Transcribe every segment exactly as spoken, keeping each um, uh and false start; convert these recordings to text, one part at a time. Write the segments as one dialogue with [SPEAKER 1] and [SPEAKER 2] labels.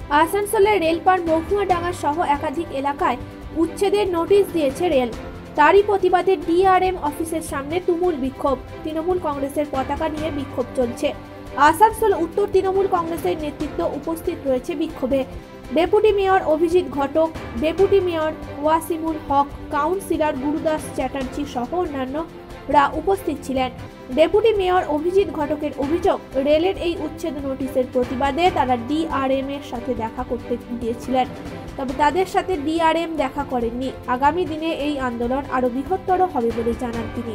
[SPEAKER 1] আসানসোলের রেলপার মহুয়াডাঙ্গা সহ একাধিক এলাকায় উচ্ছেদের নোটিশ দিয়েছে রেল। তারই প্রতিবাদে ডিআরএম অফিসের সামনে তুমুল বিক্ষোভ। তৃণমূল কংগ্রেসের পতাকা নিয়ে বিক্ষোভ চলছে। আসানসোল উত্তর তৃণমূল কংগ্রেসের নেতৃত্ব উপস্থিত রয়েছে বিক্ষোভে। Deputy mayor Abhijit Ghatak, deputy mayor Wasimul Haque, councillor Gurudas Chatterjee সহ অন্যান্যরা উপস্থিত ছিলেন। ডেপুটি মেয়র অভিজিৎ ঘটকের অভিযোগ, রেলের এই উচ্ছেদ নোটিশের প্রতিবাদে তারা ডিআরএম এর সাথে দেখা করতে গিয়েছিলেন, তবে তাদের সাথে ডিআরএম দেখা করেননি। আগামী দিনে এই আন্দোলন আরো বৃহত্তর হবে বলে জানান তিনি।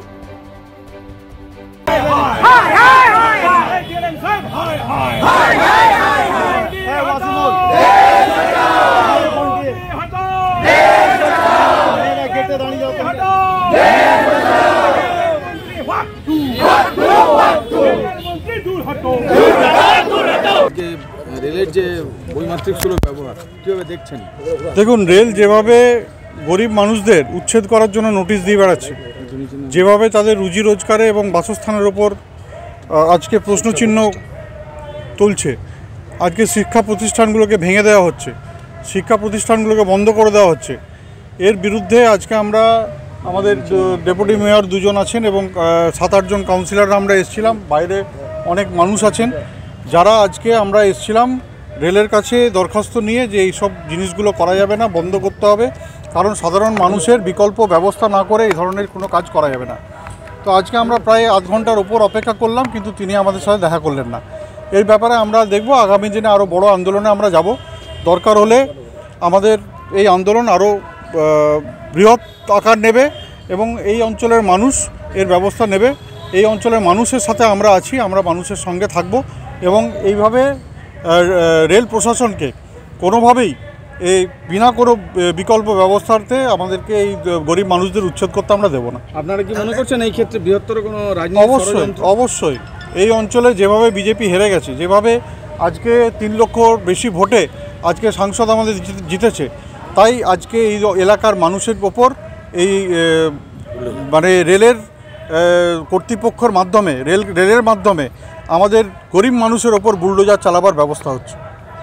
[SPEAKER 2] রেলের যে বৈমাত্রিক সুলভ ব্যবহার কীভাবে দেখছেন?
[SPEAKER 3] দেখুন, রেল যেভাবে গরিব মানুষদের উচ্ছেদ করার জন্য নোটিশ দিয়ে বেড়াচ্ছে, যেভাবে তাদের রুজি রোজগারে এবং বাসস্থানের ওপর আজকে প্রশ্নচিহ্ন তুলছে, আজকে শিক্ষা প্রতিষ্ঠানগুলোকে ভেঙে দেওয়া হচ্ছে, শিক্ষা প্রতিষ্ঠানগুলোকে বন্ধ করে দেওয়া হচ্ছে, এর বিরুদ্ধে আজকে আমরা আমাদের ডেপুটি মেয়র দুজন আছেন এবং সাত আটজন কাউন্সিলররা আমরা এসেছিলাম। বাইরে অনেক মানুষ আছেন যারা আজকে আমরা এসেছিলাম রেলের কাছে দরখাস্ত নিয়ে যে এইসব জিনিসগুলো করা যাবে না, বন্ধ করতে হবে, কারণ সাধারণ মানুষের বিকল্প ব্যবস্থা না করে এই ধরনের কোনো কাজ করা যাবে না। তো আজকে আমরা প্রায় আধ ঘন্টার ওপর অপেক্ষা করলাম, কিন্তু তিনি আমাদের সাথে দেখা করলেন না। এই ব্যাপারে আমরা দেখব, আগামী দিনে আরও বড় আন্দোলনে আমরা যাব। দরকার হলে আমাদের এই আন্দোলন আরও বৃহৎ আকার নেবে এবং এই অঞ্চলের মানুষ এর ব্যবস্থা নেবে। এই অঞ্চলের মানুষের সাথে আমরা আছি, আমরা মানুষের সঙ্গে থাকব এবং এইভাবে রেল প্রশাসনকে কোনোভাবেই এই বিনা কোনো বিকল্প ব্যবস্থাতে আমাদেরকে এই গরিব মানুষদের উচ্ছেদ করতে আমরা দেবো না।
[SPEAKER 2] আপনারা কি মনে করছেন এই ক্ষেত্রে বৃহত্তর কোনো রাজনীতি?
[SPEAKER 3] অবশ্যই অবশ্যই এই অঞ্চলে যেভাবে বিজেপি হেরে গেছে, যেভাবে আজকে তিন লক্ষর বেশি ভোটে আজকে সাংসদ আমাদের জিতেছে, তাই আজকে এই এলাকার মানুষের ওপর এই মানে রেলের কর্তৃপক্ষের মাধ্যমে রেল রেলের মাধ্যমে আমাদের গরিব মানুষের ওপর বুলডোজার চালাবার ব্যবস্থা হচ্ছে।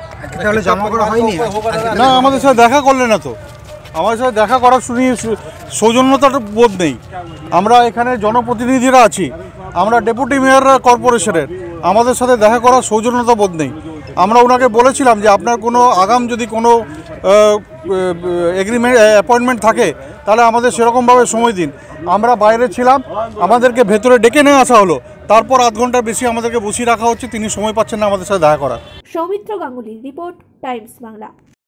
[SPEAKER 3] না, আমাদের সাথে দেখা করলে না তো, আমাদের সাথে দেখা করার শুনি সৌজন্যতার বোধ নেই। আমরা এখানে জনপ্রতিনিধিরা আছি, আমরা ডেপুটি মেয়ররা কর্পোরেশনের, আমাদের সাথে দেখা করার সৌজন্যতা বোধ নেই। আমরা ওনাকে বলেছিলাম যে আপনার কোনো আগাম যদি কোনো এগ্রিমেন্ট অ্যাপয়েন্টমেন্ট থাকে তাহলে আমাদের সেরকমভাবে সময় দিন। আমরা বাইরে ছিলাম, আমাদেরকে ভেতরে ডেকে নিয়ে আসা হলো, তারপর আধ ঘন্টার বেশি আমাদেরকে বসিয়ে রাখা হচ্ছে, তিনি সময় পাচ্ছেন না আমাদের সাথে দেখা করার।
[SPEAKER 1] Soumitra Ganguly report, Times Bangla.